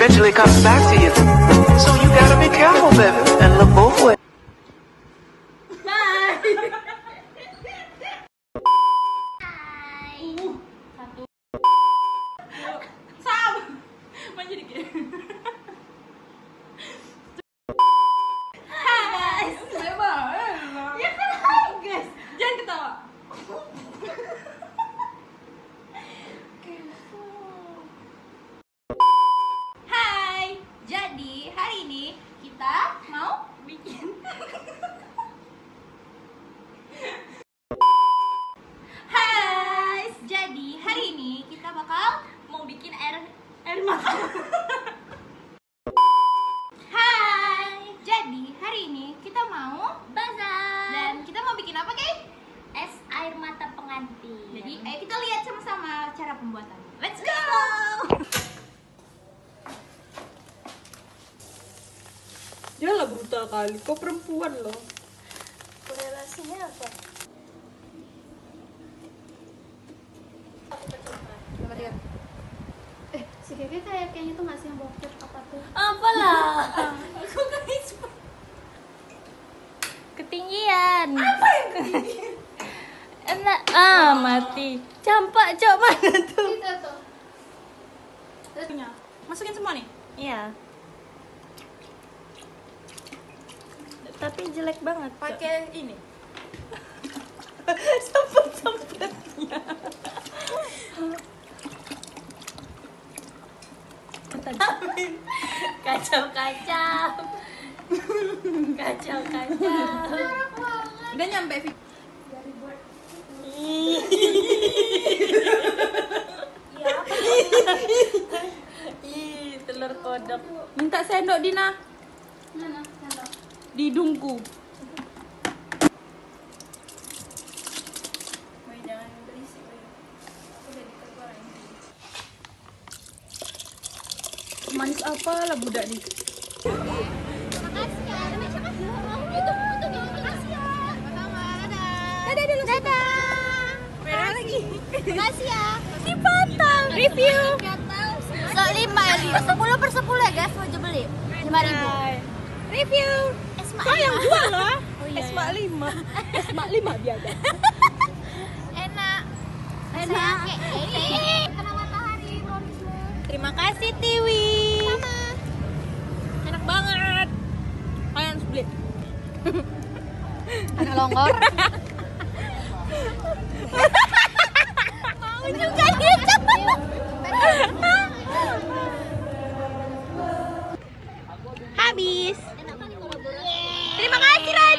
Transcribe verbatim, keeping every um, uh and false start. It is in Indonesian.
eventually comes back to you. So you gotta be careful, baby, and look both ways. Jadi, ayo kita lihat sama-sama cara pembuatannya. Let's go! Dia lah brutal kali, kok perempuan loh. Korelasinya apa? Coba lihat. Eh, si Keke kayak kayaknya tuh ngasih yang bokep apa tuh? Apalah? Aku guys. Ketinggian. Apa yang ketinggian? Enak, ah mati. Campak cok mana tuh? Itu tuh. Masukin semua nih? Iya. Tapi jelek banget. Pakai ini. Sempet-sempetnya. Kacau-kacau. Kacau-kacau. Udah nyampe. Ih, telur kodok. Minta sendok Dina. Mana? Sendok. Di hidungku. Manis apa lah budak nih? Makasih ya. Siapa sih? Mau YouTube untuk yang makasih ya. Sama-sama. Dadah. Dadah dulu. Dadah. Merah lagi. Makasih ya. Dipotong. Review. So lima ya, sepuluh per sepuluh ya guys, mau beli lima ribu. Review. Esma Kau yang jual lah. Oh, iya, Esma iya. lima. Esma lima biasa. Enak. Enak. Ini kena matahari, bonusnya. Terima kasih Tiwi. Sama. Enak banget. Kalian split. Agak longgar. Mau juga dia coba. Habis. Enak kali kalau boleh. Terima kasih Ray.